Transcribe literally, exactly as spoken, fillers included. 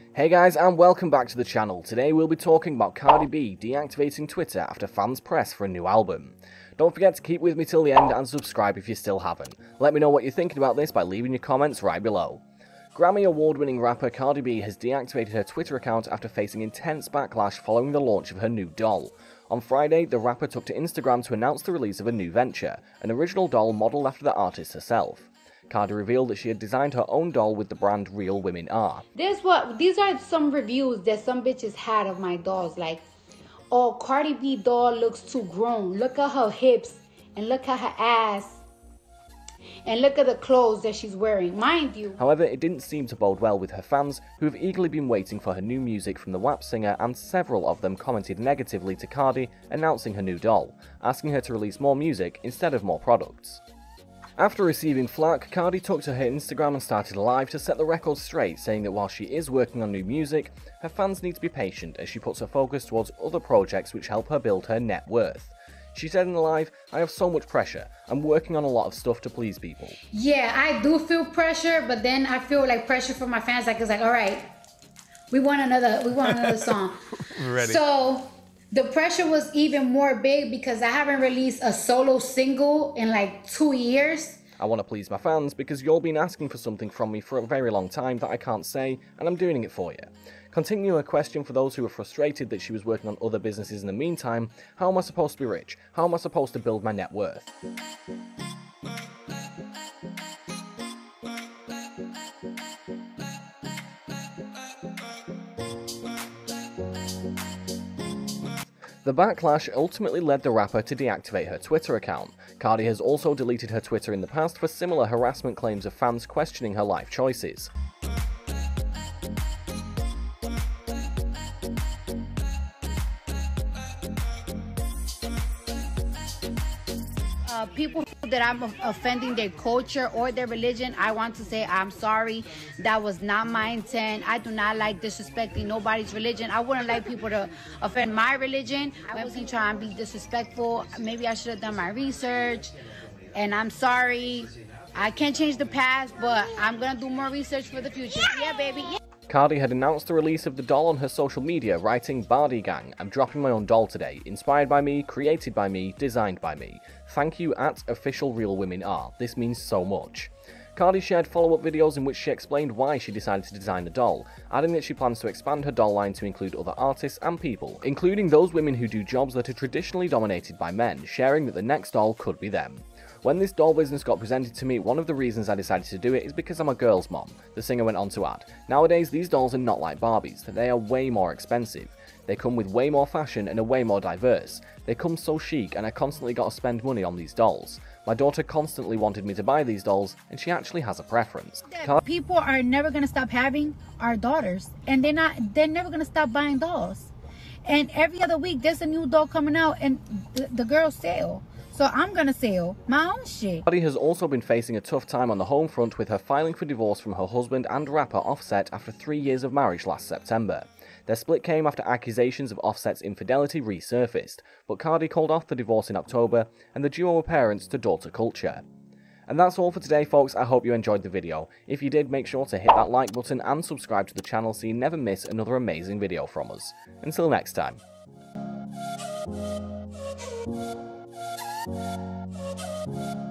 Hey guys, and welcome back to the channel. Today we'll be talking about Cardi B deactivating Twitter after fans press for a new album. Don't forget to keep with me till the end and subscribe if you still haven't. Let me know what you're thinking about this by leaving your comments right below. Grammy award-winning rapper Cardi B has deactivated her Twitter account after facing intense backlash following the launch of her new doll. On Friday, the rapper took to Instagram to announce the release of a new venture, an original doll modelled after the artist herself. Cardi revealed that she had designed her own doll with the brand Real Women Are. This what these are some reviews that some bitches had of my dolls, like, oh, Cardi B doll looks too grown. Look at her hips and look at her ass. And look at the clothes that she's wearing, mind you. However, it didn't seem to bode well with her fans, who have eagerly been waiting for her new music from the W A P singer, and several of them commented negatively to Cardi announcing her new doll, asking her to release more music instead of more products. After receiving flack, Cardi took to her Instagram and started a live to set the record straight, saying that while she is working on new music, her fans need to be patient as she puts her focus towards other projects which help her build her net worth. She said in the live, "I have so much pressure. I'm working on a lot of stuff to please people." Yeah, I do feel pressure, but then I feel like pressure from my fans. Like, it's like, all right, we want another, we want another song. Ready. So the pressure was even more big because I haven't released a solo single in like two years. I want to please my fans because you've all been asking for something from me for a very long time that I can't say, and I'm doing it for you. Continuing a question for those who were frustrated that she was working on other businesses in the meantime: how am I supposed to be rich? How am I supposed to build my net worth? The backlash ultimately led the rapper to deactivate her Twitter account. Cardi has also deleted her Twitter in the past for similar harassment claims of fans questioning her life choices. Uh, people that I'm offending their culture or their religion, I want to say I'm sorry. That was not my intent. I do not like disrespecting nobody's religion. I wouldn't like people to offend my religion. I wasn't trying to be disrespectful. Maybe I should have done my research, and I'm sorry. I can't change the past, but I'm gonna do more research for the future. Yeah, baby. Yeah. Cardi had announced the release of the doll on her social media, writing, "Bardi Gang, I'm dropping my own doll today. Inspired by me, created by me, designed by me. Thank you at official Real Women Are. This means so much." Cardi shared follow-up videos in which she explained why she decided to design the doll, adding that she plans to expand her doll line to include other artists and people, including those women who do jobs that are traditionally dominated by men, sharing that the next doll could be them. "When this doll business got presented to me, one of the reasons I decided to do it is because I'm a girl's mom," the singer went on to add. "Nowadays, these dolls are not like Barbies. They are way more expensive. They come with way more fashion and are way more diverse. They come so chic, and I constantly got to spend money on these dolls. My daughter constantly wanted me to buy these dolls, and she actually has a preference." Car People are never gonna stop having our daughters, and they're not. They're never gonna stop buying dolls. And every other week, there's a new doll coming out, and the, the girls sell. So I'm gonna sell my own shit. Cardi has also been facing a tough time on the home front, with her filing for divorce from her husband and rapper Offset after three years of marriage last September. Their split came after accusations of Offset's infidelity resurfaced, but Cardi called off the divorce in October, and the duo were parents to daughter Culture. And that's all for today, folks. I hope you enjoyed the video. If you did, make sure to hit that like button and subscribe to the channel so you never miss another amazing video from us. Until next time. We'll be right back.